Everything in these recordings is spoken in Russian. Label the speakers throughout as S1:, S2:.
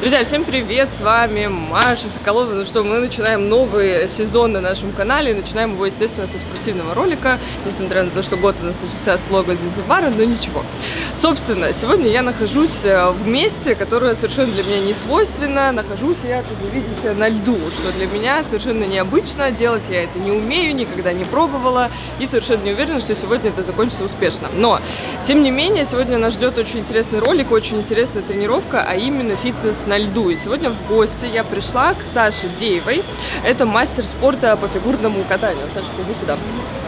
S1: Друзья, всем привет, с вами Маша Соколова. Ну что, мы начинаем новый сезон на нашем канале. Начинаем его, естественно, со спортивного ролика, несмотря на то, что год у нас начался с влога Занзибара, но ничего. Собственно, сегодня я нахожусь в месте, которое совершенно для меня не свойственно. Нахожусь я, как вы видите, на льду, что для меня совершенно необычно. Делать я это не умею, никогда не пробовала и совершенно не уверена, что сегодня это закончится успешно. Но, тем не менее, сегодня нас ждет очень интересный ролик, очень интересная тренировка, а именно фитнес на льду. И сегодня в гости я пришла к Саше Деевой. Это мастер спорта по фигурному катанию. Саша, иди сюда.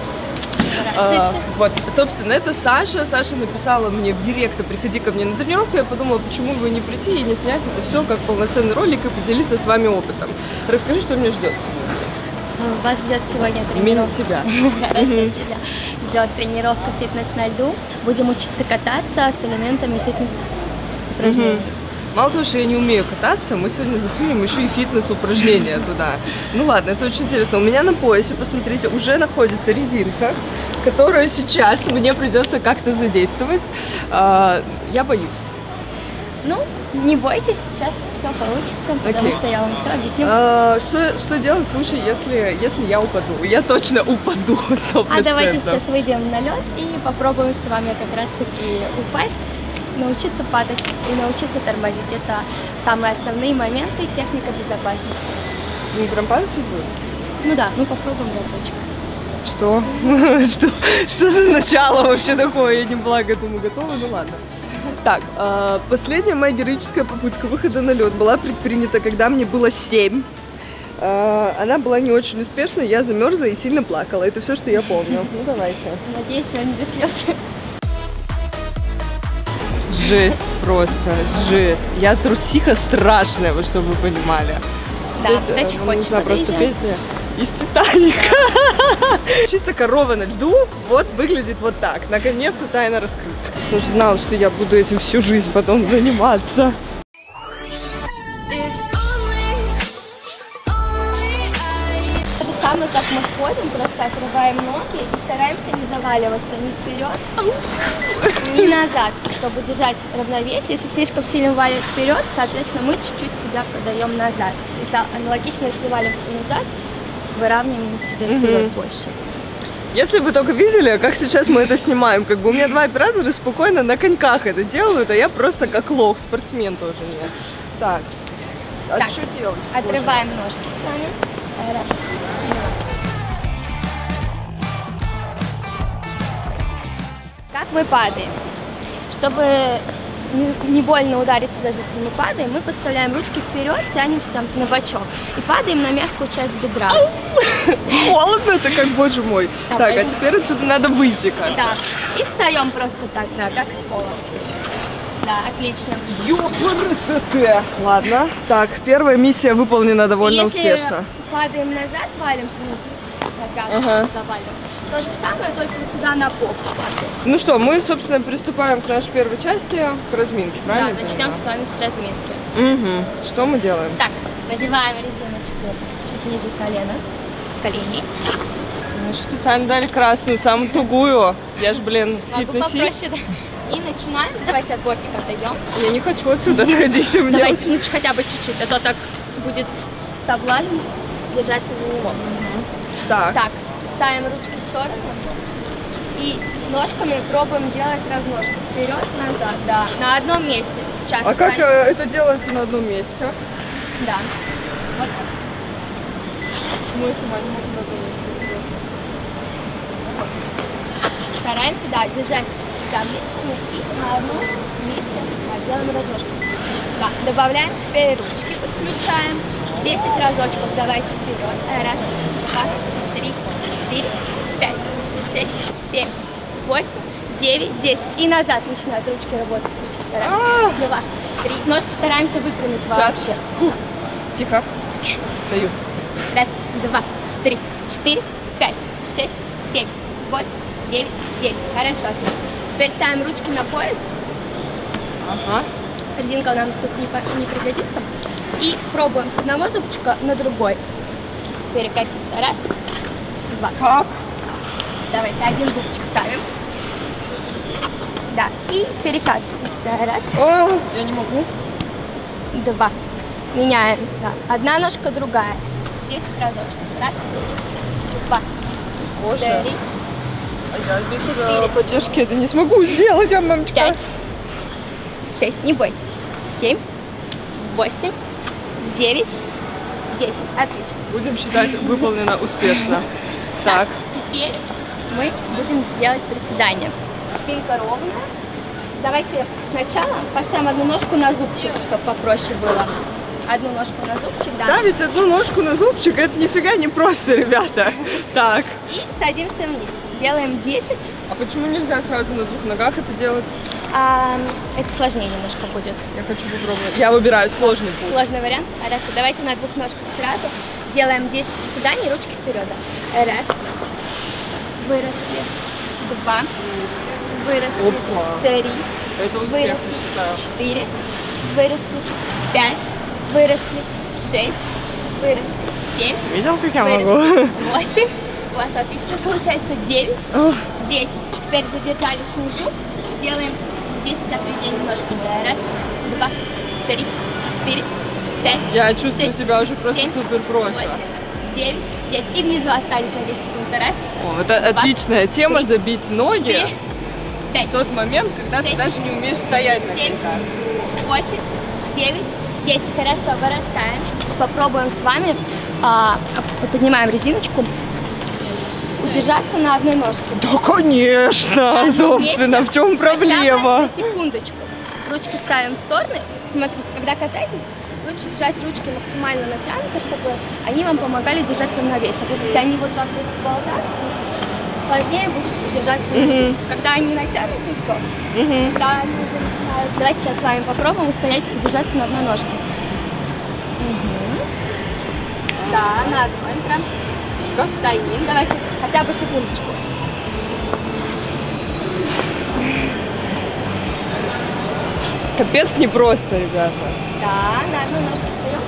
S1: Вот, собственно, это Саша. Саша написала мне в директ: приходи ко мне на тренировку. Я подумала, почему бы не прийти и не снять это все как полноценный ролик и поделиться с вами опытом. Расскажи, что меня ждет сегодня.
S2: Вас ждет сегодня тренировка.
S1: Тебя.
S2: Хорошо, тебя ждет тренировка фитнес на льду. Будем учиться кататься с элементами фитнес-упражнений.
S1: Мало того, что я не умею кататься, мы сегодня засунем еще и фитнес-упражнения туда. Ну ладно, это очень интересно. У меня на поясе, посмотрите, уже находится резинка, которую сейчас мне придется как-то задействовать. Я боюсь.
S2: Ну, не бойтесь, сейчас все получится, потому что я вам все объясню.
S1: Что делать в случае, если я упаду? Я точно упаду, 100%.
S2: А давайте сейчас выйдем на лед и попробуем с вами как раз-таки упасть, научиться падать и научиться тормозить. Это самые основные моменты, техника безопасности.
S1: Ну, прям падать сейчас будет?
S2: Ну да, ну попробуем разочек.
S1: Что? Что за начало вообще такое? Я не была к этому готова, ну ладно. Так, последняя моя героическая попытка выхода на лед была предпринята, когда мне было 7. Она была не очень успешной, я замерзла и сильно плакала. Это все, что я помню. Ну давайте.
S2: Надеюсь, сегодня без слез.
S1: Жесть просто, жесть. Я трусиха страшная, вот чтобы вы понимали.
S2: Да, дальше
S1: нужна просто песня из Титаника. Чисто корова на льду вот выглядит вот так. Наконец-то тайна раскрыта. Я же знала, что я буду этим всю жизнь потом заниматься.
S2: Самое, как мы ходим, просто отрываем ноги и стараемся не заваливаться ни вперед, ни назад, чтобы держать равновесие. Если слишком сильно валим вперед, соответственно, мы чуть-чуть себя подаем назад. Аналогично, если валимся назад, выравниваем себе вперед больше.
S1: Если вы только видели, как сейчас мы это снимаем, как бы у меня два оператора спокойно на коньках это делают, а я просто как лох, спортсмен тоже нет. Так, а что делать?
S2: Отрываем ножки с вами. Раз. Как мы падаем? Чтобы не больно удариться, даже если мы падаем, мы поставляем ручки вперед, тянемся на бочок и падаем на мягкую часть бедра.
S1: Холодно-то как, боже мой. Так, а теперь отсюда надо выйти как-то.
S2: Да, и встаем просто так, да, как с пола. Да, отлично.
S1: Ёпрст! Ладно. Так, первая миссия выполнена довольно успешно.
S2: Падаем назад, валимся внутрь, заваливаемся. То же самое, только вот сюда на попу.
S1: Ну что, мы, собственно, приступаем к нашей первой части, к разминке, правильно?
S2: Да, начнем с вами с разминки.
S1: Что мы делаем?
S2: Так, надеваем резиночку чуть ниже коленей.
S1: Мы же специально дали красную, самую тугую. Я ж, блин, фитнесист.
S2: Попроще, да. И начинаем. Давайте от бортика отойдем.
S1: Я не хочу отсюда отходить.
S2: Давайте лучше хотя бы чуть-чуть, а то так будет соблазн держаться за него. Так, ставим ручки в сторону и ножками пробуем делать разножку. Вперед-назад, да, на одном месте. Сейчас.
S1: А как это делается на одном месте?
S2: Да. Вот так.
S1: Почему я сама не могу на одном месте?
S2: Стараемся, да, держать себя вместе и на одном месте делаем разножку. Да, добавляем теперь ручки, подключаем. 10 разочков давайте вперед. Раз, два, 3, 4, 5, 6, 7, 8, 9, 10. И назад начинают ручки работать. Крутить. Раз, два, 3. Ножки стараемся выпрямить вообще.
S1: Тихо. Стою.
S2: Раз, два, 3, 4, 5, 6, 7, 8, 9, 10. Хорошо, отлично. Теперь ставим ручки на пояс. Резинка нам тут не пригодится. И пробуем с одного зубчика на другой перекатиться. Раз, два.
S1: Как?
S2: Давайте один зубчик ставим. Да, и перекатываемся. Раз.
S1: Я не могу.
S2: Два. Меняем. Да. Одна ножка, другая. 10 разочков. Раз, два,
S1: Боже.
S2: 3,
S1: А я без
S2: 4,
S1: поддержки это не смогу сделать, а мамочка.
S2: 5, 6, не бойтесь. 7, 8, 9, 10. Отлично.
S1: Будем считать, выполнено успешно. Так.
S2: Теперь мы будем делать приседания. Спинка ровная. Давайте сначала поставим одну ножку на зубчик, чтобы попроще было. Одну ножку на зубчик, да.
S1: Ставить одну ножку на зубчик, это нифига не просто, ребята. Так.
S2: И садимся вниз. Делаем 10.
S1: А почему нельзя сразу на двух ногах это делать?
S2: Это сложнее немножко будет.
S1: Я хочу попробовать. Я выбираю сложный путь.
S2: Сложный вариант? Хорошо, давайте на двух ножках сразу. Делаем 10 приседаний, ручки вперед. Раз. Выросли. 2. Выросли.
S1: Опа.
S2: 3.
S1: Это успех,
S2: Выросли.
S1: я считаю.
S2: 4. Выросли. 5. Выросли. 6. Выросли. 7.
S1: Видел, как я
S2: Выросли.
S1: могу?
S2: 8. У вас отлично получается 9. 10. Теперь задержались внизу. Делаем 10 отведений ножками. Раз, 2, 3, 4, 5.
S1: Я чувствую
S2: 6,
S1: себя уже просто
S2: 7,
S1: супер профи.
S2: 8, 9, 10. И внизу остались на 10 секунд. Раз,
S1: О, это отличная тема,
S2: 3,
S1: забить ноги
S2: 4,
S1: в
S2: 5,
S1: тот момент, когда
S2: 6,
S1: ты даже не умеешь стоять на
S2: 7,
S1: ногах.
S2: 8, 9, 10. Хорошо, вырастаем. Попробуем с вами, поднимаем резиночку, удержаться на одной ножке.
S1: Да, конечно,
S2: одном
S1: собственно,
S2: месте
S1: в чем проблема?
S2: Хотя бы на секундочку. Ручки ставим в стороны. Смотрите, когда катаетесь, лучше держать ручки максимально натянуто, чтобы они вам помогали держать равновесие. То есть, если они вот так вот болтаться, сложнее будет удержаться. Когда они натянуты, все. Когда они уже начинают. Давайте сейчас с вами попробуем устоять и удержаться на одной ножке. Да, на одной прям. Стоим. Давайте хотя бы секундочку.
S1: Капец непросто, ребята.
S2: Да, на одной ножке встаем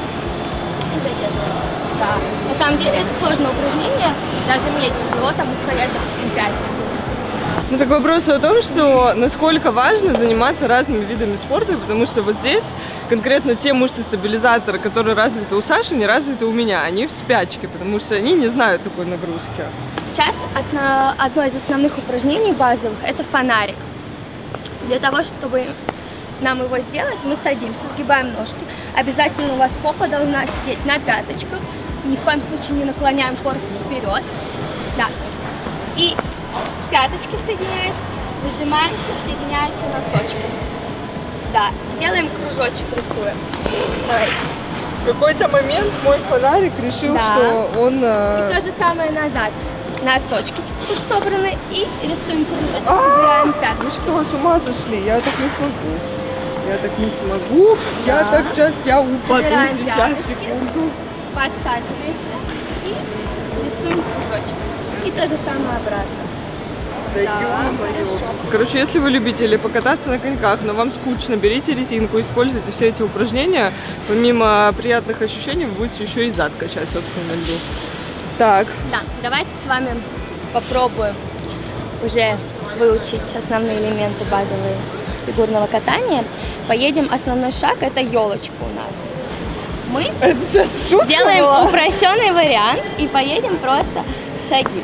S2: и задерживаемся. Да. На самом деле это сложное упражнение. Даже мне тяжело там устоять, допустим, 5 секунд.
S1: Ну так вопрос о том, что насколько важно заниматься разными видами спорта, потому что вот здесь конкретно те мышцы-стабилизаторы, которые развиты у Саши, не развиты у меня. Они в спячке, потому что они не знают такой нагрузки.
S2: Сейчас одно из основных упражнений базовых – это фонарик. Для того, чтобы нам его сделать, мы садимся, сгибаем ножки. Обязательно у вас попа должна сидеть на пяточках. Ни в коем случае не наклоняем корпус вперед. Да. И пяточки соединяются, выжимаемся, соединяются носочки. Да. Делаем кружочек, рисуем. Давай.
S1: В какой-то момент мой фонарик решил,
S2: Да.
S1: что он...
S2: И то же самое назад. Носочки тут собраны и рисуем кружочек, собираем пяточки.
S1: Вы что, с ума сошли? Я так не смогу. Я так не смогу. Я
S2: Да.
S1: так сейчас, я упаду
S2: Собираем
S1: сейчас,
S2: пяточки.
S1: секунду.
S2: Подсаживаемся и рисуем кружочек. И то же самое обратно.
S1: Да ё-моё.
S2: хорошо.
S1: Короче, если вы любители покататься на коньках, но вам скучно, берите резинку, используйте все эти упражнения. Помимо приятных ощущений, вы будете еще и зад качать, собственно, на льду. Так.
S2: Да, давайте с вами попробуем уже выучить основные элементы базовые фигурного катания. Поедем, основной шаг – это елочка у нас. Мы
S1: Это сейчас шутка
S2: сделаем
S1: была?
S2: упрощенный вариант и поедем просто шаги.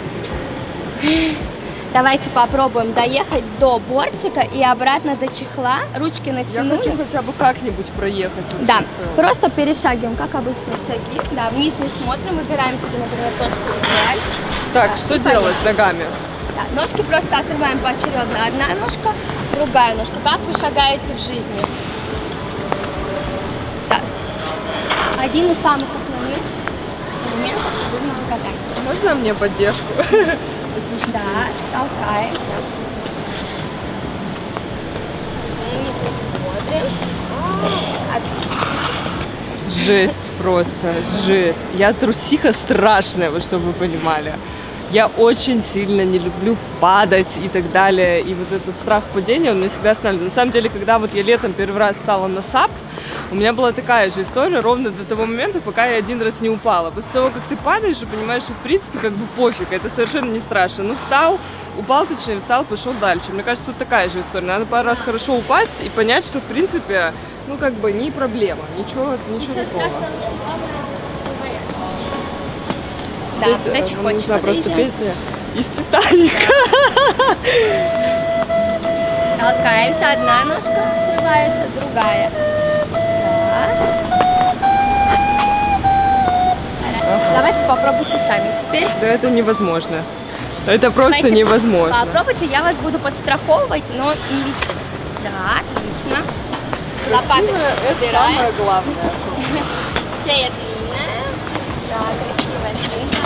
S2: Давайте попробуем доехать до бортика и обратно до чехла. Ручки
S1: Я
S2: натянули.
S1: хочу хотя бы как-нибудь проехать.
S2: Да, просто перешагиваем, как обычно, шаги. Да, вниз не смотрим, выбираем себе, например, точку вдаль.
S1: Так,
S2: Да,
S1: что
S2: и
S1: делать ногами?
S2: Да, ножки просто отрываем поочередно. Одна ножка, другая ножка. Как вы шагаете в жизни? Да. Один из самых основных элементов фигурного катания.
S1: Можно мне поддержку?
S2: Да, толкаемся. Вниз не смотрим.
S1: Жесть просто, жесть. Я трусиха страшная, вот чтобы вы понимали. Я очень сильно не люблю падать и так далее. И вот этот страх падения, он меня всегда останавливает. На самом деле, когда вот я летом первый раз стала на САП, у меня была такая же история ровно до того момента, пока я один раз не упала. После того, как ты падаешь, и понимаешь, что в принципе как бы пофиг, это совершенно не страшно. Ну встал, упал, точнее встал, пошел дальше. Мне кажется, тут такая же история. Надо пару раз хорошо упасть и понять, что в принципе, ну как бы не проблема, ничего такого.
S2: Да,
S1: здесь
S2: очень хочется.
S1: нужна просто песня из «Титаника».
S2: Толкаемся, одна ножка открывается, другая. Ага. Давайте попробуйте сами теперь.
S1: Да это невозможно. Это просто давайте невозможно.
S2: Попробуйте, я вас буду подстраховывать, но не вести. Да, отлично. Лопаточки собираем.
S1: Это самое главное.
S2: Шея длинная. Да, красивая спинка.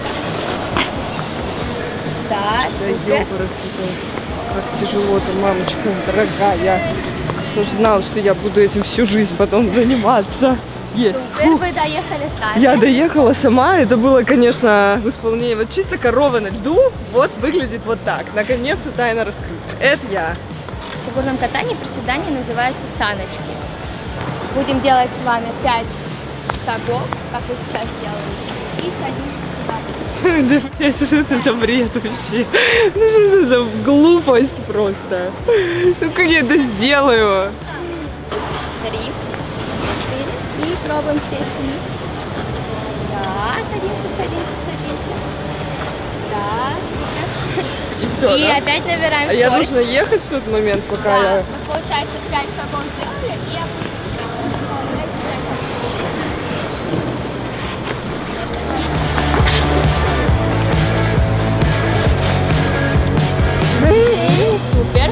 S2: Да, супер.
S1: Как тяжело-то, мамочка дорогая. Кто ж знал, что я буду этим всю жизнь потом заниматься. Есть.
S2: Супер, вы доехали сами.
S1: Я доехала сама, это было, конечно, в исполнении. Вот чисто корова на льду, вот выглядит вот так. Наконец-то тайна раскрыта. Это я.
S2: В фигурном катании приседания называются саночки. Будем делать с вами 5 шагов, как вы сейчас делаете. И садимся сюда.
S1: Да, блядь, что это за бред вообще? Ну что это за глупость просто? Ну как я это сделаю?
S2: 3, 4. И пробуем сесть вниз. Да, садимся. Да, супер.
S1: И все,
S2: и
S1: да?
S2: опять набираем скорость.
S1: Я должна ехать в тот момент, пока
S2: да,
S1: я...
S2: вот получается 5 шагов сделали и супер.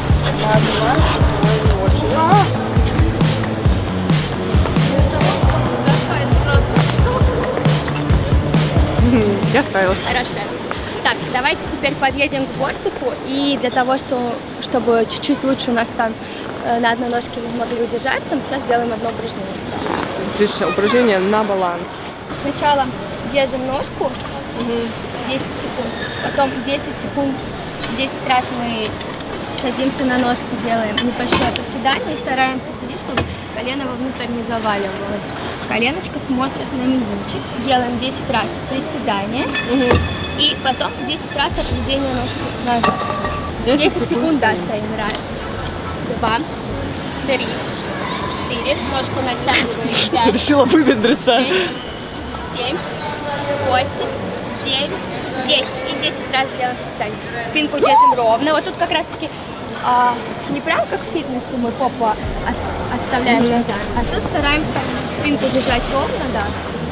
S1: Я справилась.
S2: Хорошо. Так, давайте теперь подъедем к бортику. И для того, чтобы чуть-чуть лучше у нас там на одной ножке мы могли удержаться, мы сейчас сделаем одно упражнение.
S1: Отлично, упражнение на баланс.
S2: Сначала держим ножку 10 секунд, потом 10 секунд, 10 раз мы садимся на ножку, делаем небольшое приседание и стараемся сидеть, чтобы колено вовнутрь не заваливалось. Коленочка смотрит на мизинчик. Делаем 10 раз приседание и потом 10 раз отведение ножки назад. 10 секунд, да, стоим. Раз, два, три, 4. Ножку натягиваем. 5.
S1: Решила выпендриться.
S2: 6, 7, 8, 9, 10. И 10 раз делаем приседание. Спинку держим ровно. Вот тут как раз таки не прям как в фитнесе мы попу отставляем назад, а тут стараемся спинку держать ровно, да.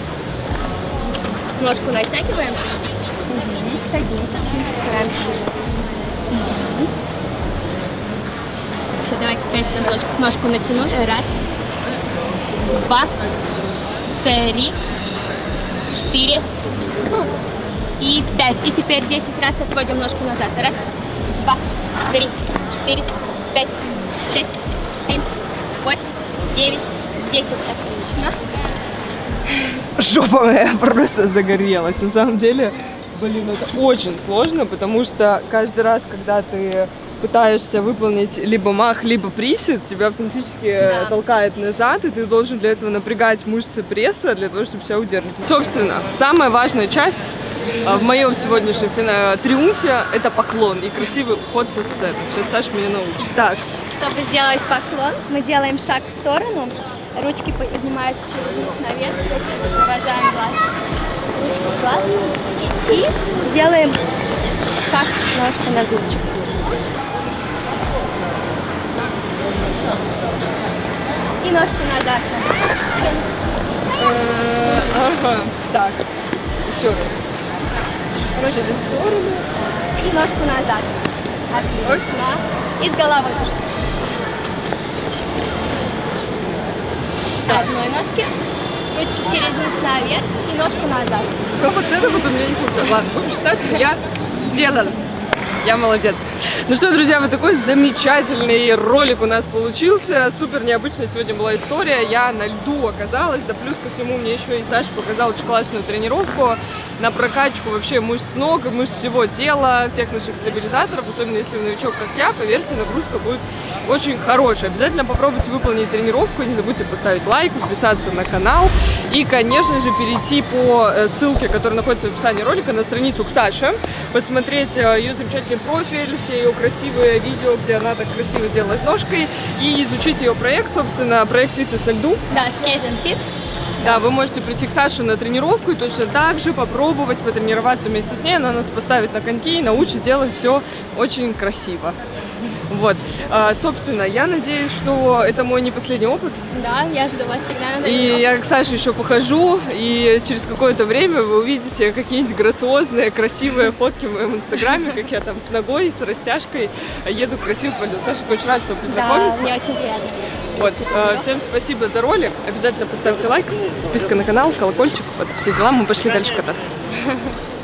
S2: Ножку натягиваем. Садимся, спинку стараемся держать. Все, давайте опять ножку натянули. Раз, два, 3, 4 и 5. И теперь 10 раз отводим ножку назад. Раз, два, 3, 4, 5, 6, 7, 8, 9, 10. Отлично.
S1: Жопа моя просто загорелась. На самом деле, блин, это очень сложно, потому что каждый раз, когда ты пытаешься выполнить либо мах, либо присед, тебя автоматически толкает назад, и ты должен для этого напрягать мышцы пресса, для того, чтобы себя удерживать. Собственно, самая важная часть в моем сегодняшнем триумфе — это поклон и красивый уход со сцены. Сейчас Саша меня научит. Так.
S2: Чтобы сделать поклон, мы делаем шаг в сторону, ручки поднимаются через низ наверх, провожаем глаз, ручку в глаз и делаем шаг ножка на зубчик. И ножку назад.
S1: Ага. Так. Еще раз.
S2: Ручку в сторону. И ножку назад. Отлично. И с головой тоже. С одной ножки. Ручки через низ наверх и ножку назад.
S1: А вот это вот у меня не получилось. Ладно, будем считать, что я сделала. Я молодец. Ну что, друзья, вот такой замечательный ролик у нас получился. Супер необычная сегодня была история. Я на льду оказалась, да плюс ко всему мне еще и Саша показал очень классную тренировку на прокачку вообще мышц ног, мышц всего тела, всех наших стабилизаторов. Особенно если вы новичок, как я, поверьте, нагрузка будет очень хорошая. Обязательно попробуйте выполнить тренировку. Не забудьте поставить лайк, подписаться на канал и, конечно же, перейти по ссылке, которая находится в описании ролика, на страницу к Саше, посмотреть ее замечательный профиль, все ее красивые видео, где она так красиво делает ножкой, и изучить ее проект, собственно, проект «Фитнес на льду».
S2: Да, Skate and Fit.
S1: Да, вы можете прийти к Саше на тренировку и точно так же попробовать потренироваться вместе с ней. Она нас поставит на коньки и научит делать все очень красиво. Вот, собственно, я надеюсь, что это мой не последний опыт.
S2: Да, я жду вас всегда на
S1: тренировку. И я к Саше еще похожу, и через какое-то время вы увидите какие-нибудь грациозные, красивые фотки в моем инстаграме, как я там с ногой, с растяжкой еду красиво по льду. Саша, очень рад, что познакомиться.
S2: Да, мне очень приятно.
S1: Вот, всем спасибо за ролик. Обязательно поставьте лайк, подписка на канал, колокольчик, вот все дела. Мы пошли дальше кататься.